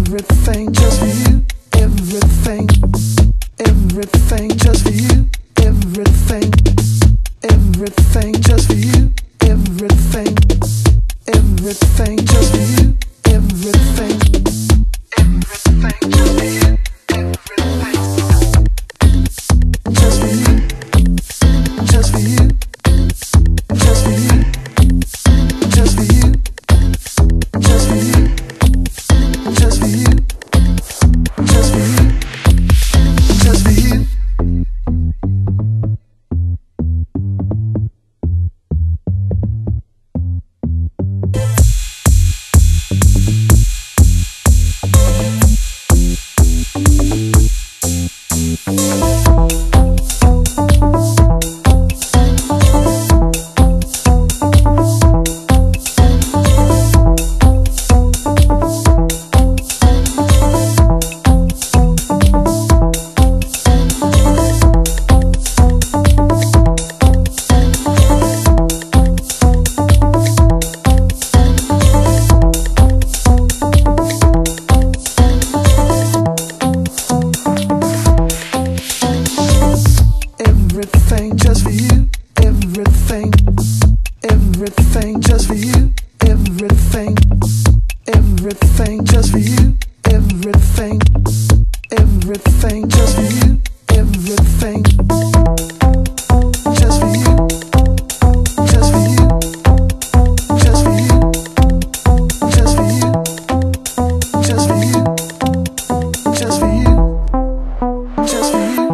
everything just for you, everything, everything just for you, everything, everything just for you, everything, everything just for you, everything, everything just for you, everything, just for you, just for you, just for you, just for you, just for you, just for you, just for you, just for you. Everything just for you, everything, everything just for you, everything, everything just for you, everything, everything just for you, everything, just for you, just for you, just for you, just for you, just for you, just for you, just for you.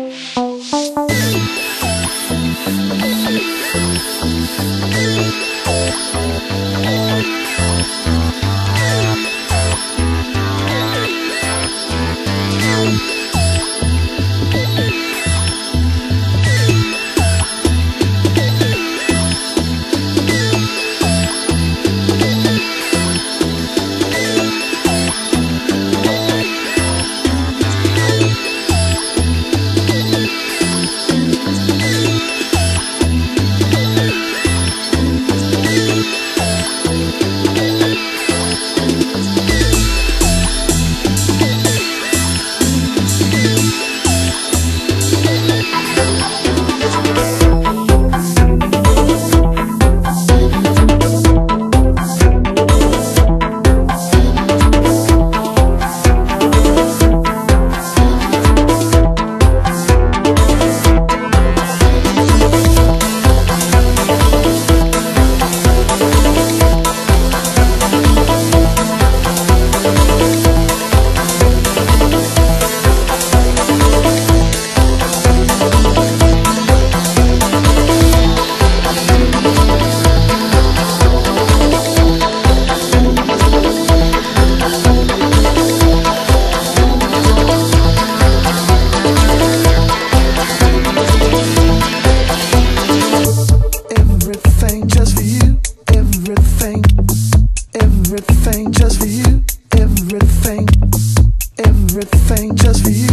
Everything just for you, everything, everything just for you, everything, everything just for you.